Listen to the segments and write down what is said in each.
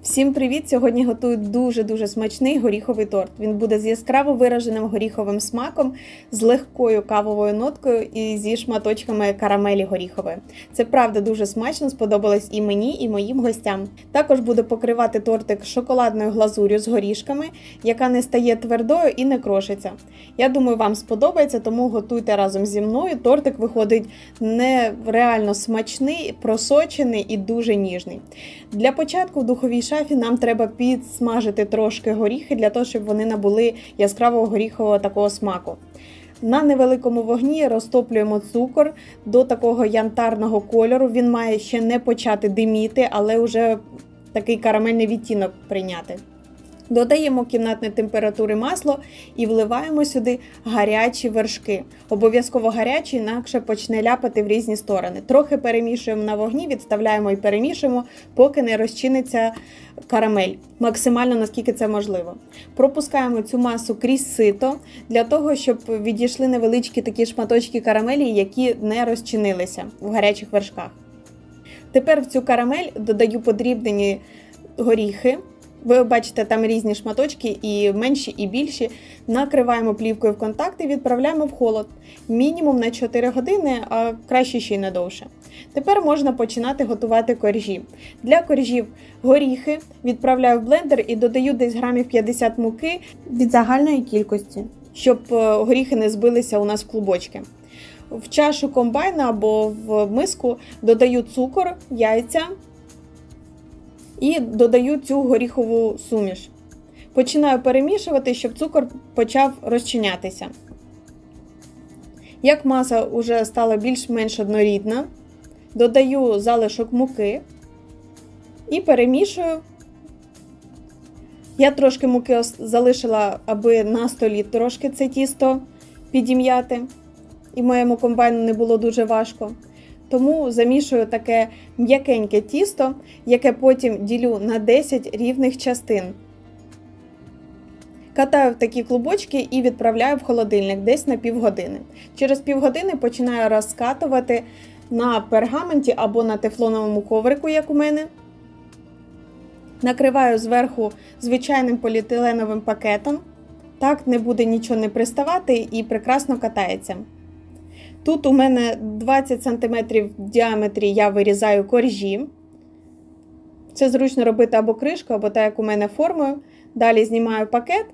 Всім привіт! Сьогодні готую дуже смачний горіховий торт. Він буде з яскраво вираженим горіховим смаком, з легкою кавовою ноткою і зі шматочками карамелі горіхової. Це правда дуже смачно, сподобалось і мені, і моїм гостям. Також буду покривати тортик шоколадною глазур'ю з горішками, яка не стає твердою і не крошиться. Я думаю, вам сподобається, тому готуйте разом зі мною. Тортик виходить нереально смачний, просочений і дуже ніжний. Для початку в духовій шафі нам треба підсмажити трошки горіхи, для того, щоб вони набули яскравого горіхового такого смаку. На невеликому вогні розтоплюємо цукор до такого янтарного кольору. Він має ще не почати диміти, але вже такий карамельний відтінок прийняти. Додаємо кімнатної температури масло і вливаємо сюди гарячі вершки. Обов'язково гарячі, інакше почне ляпати в різні сторони. Трохи перемішуємо на вогні, відставляємо і перемішуємо, поки не розчиниться карамель. Максимально, наскільки це можливо. Пропускаємо цю масу крізь сито, для того, щоб відійшли невеличкі такі шматочки карамелі, які не розчинилися в гарячих вершках. Тепер в цю карамель додаю подрібнені горіхи. Ви бачите, там різні шматочки, і менші, і більші. Накриваємо плівкою в контакт і відправляємо в холод. Мінімум на 4 години, а краще ще й не довше. Тепер можна починати готувати коржі. Для коржів горіхи відправляю в блендер і додаю десь грамів 50 муки від загальної кількості, щоб горіхи не збилися у нас в клубочки. В чашу комбайна або в миску додаю цукор, яйця, і додаю цю горіхову суміш. Починаю перемішувати, щоб цукор почав розчинятися. Як маса вже стала більш-менш однорідна, додаю залишок муки і перемішую. Я трошки муки залишила, аби на столі трошки це тісто підім'яти, і моєму комбайну не було дуже важко. Тому замішую таке м'якеньке тісто, яке потім ділю на 10 рівних частин. Катаю в такі клубочки і відправляю в холодильник десь на півгодини. Через півгодини починаю розкатувати на пергаменті або на тефлоновому коврику, як у мене. Накриваю зверху звичайним поліетиленовим пакетом. Так не буде нічого не приставати і прекрасно катається. Тут у мене 20 см в діаметрі я вирізаю коржі. Це зручно робити або кришкою, або так, як у мене, формою. Далі знімаю пакет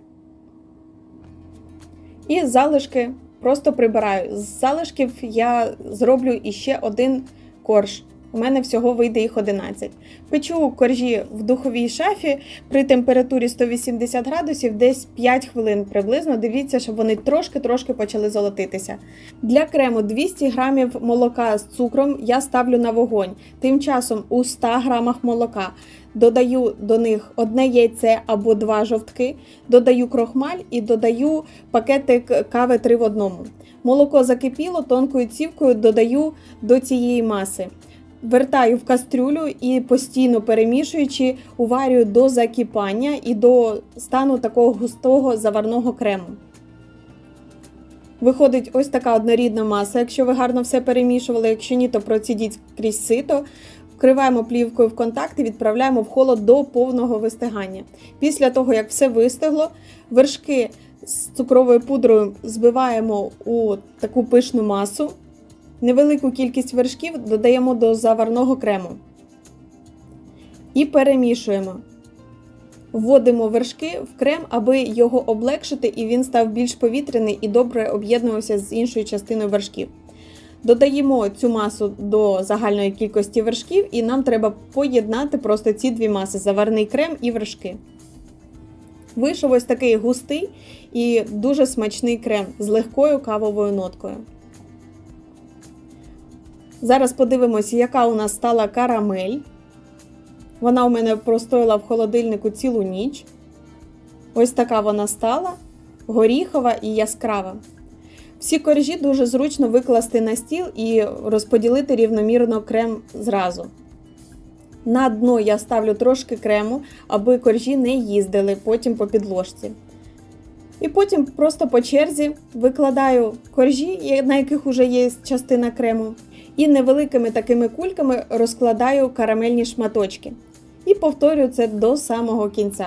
і залишки просто прибираю. З залишків я зроблю іще один корж. У мене всього вийде їх 11. Печу коржі в духовій шафі при температурі 180 градусів десь 5 хвилин приблизно. Дивіться, щоб вони трошки почали золотитися. Для крему 200 грамів молока з цукром я ставлю на вогонь. Тим часом у 100 грамах молока додаю до них одне яйце або 2 жовтки, додаю крохмаль і додаю пакетик кави 3 в 1. Молоко закипіло, тонкою цівкою додаю до цієї маси. Вертаю в кастрюлю і постійно перемішуючи, уварюю до закипання і до стану такого густого заварного крему. Виходить ось така однорідна маса, якщо ви гарно все перемішували, якщо ні, то процідіть крізь сито. Вкриваємо плівкою в контакт і відправляємо в холод до повного вистигання. Після того, як все вистигло, вершки з цукровою пудрою збиваємо у таку пишну масу. Невелику кількість вершків додаємо до заварного крему і перемішуємо. Вводимо вершки в крем, аби його облегшити і він став більш повітряний і добре об'єднувався з іншою частиною вершків. Додаємо цю масу до загальної кількості вершків і нам треба поєднати просто ці дві маси – заварний крем і вершки. Вийшов ось такий густий і дуже смачний крем з легкою кавовою ноткою. Зараз подивимося, яка у нас стала карамель. Вона у мене простояла в холодильнику цілу ніч. Ось така вона стала, горіхова і яскрава. Всі коржі дуже зручно викласти на стіл і розподілити рівномірно крем зразу. На дно я ставлю трошки крему, аби коржі не їздили потім по підложці. І потім просто по черзі викладаю коржі, на яких вже є частина крему. І невеликими такими кульками розкладаю карамельні шматочки. І повторюю це до самого кінця.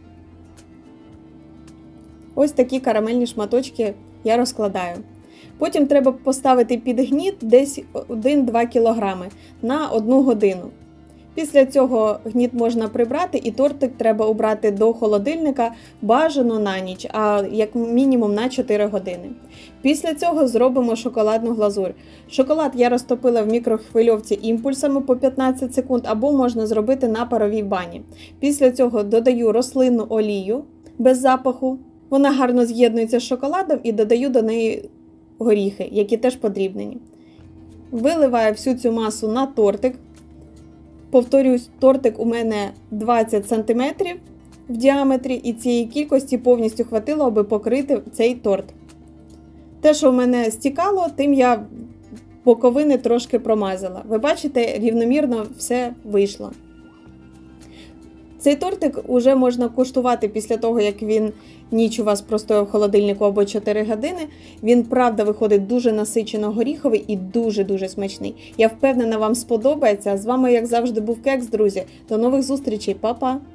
Ось такі карамельні шматочки я розкладаю. Потім треба поставити під гніт десь 1-2 кг на 1 годину. Після цього гніт можна прибрати і тортик треба обрати до холодильника бажано на ніч, а як мінімум на 4 години. Після цього зробимо шоколадну глазурь. Шоколад я розтопила в мікрохвильовці імпульсами по 15 секунд або можна зробити на паровій бані. Після цього додаю рослинну олію без запаху. Вона гарно з'єднується з шоколадом і додаю до неї горіхи, які теж подрібнені. Виливаю всю цю масу на тортик. Повторюсь, тортик у мене 20 см в діаметрі і цієї кількості повністю хватило, аби покрити цей торт. Те, що в мене стікало, тим я боковини трошки промазала. Ви бачите, рівномірно все вийшло. Цей тортик вже можна куштувати після того, як він ніч у вас простояв в холодильнику або 4 години. Він, правда, виходить дуже насичено горіховий і дуже-дуже смачний. Я впевнена, вам сподобається. З вами, як завжди, був Кекс, друзі. До нових зустрічей, па-па!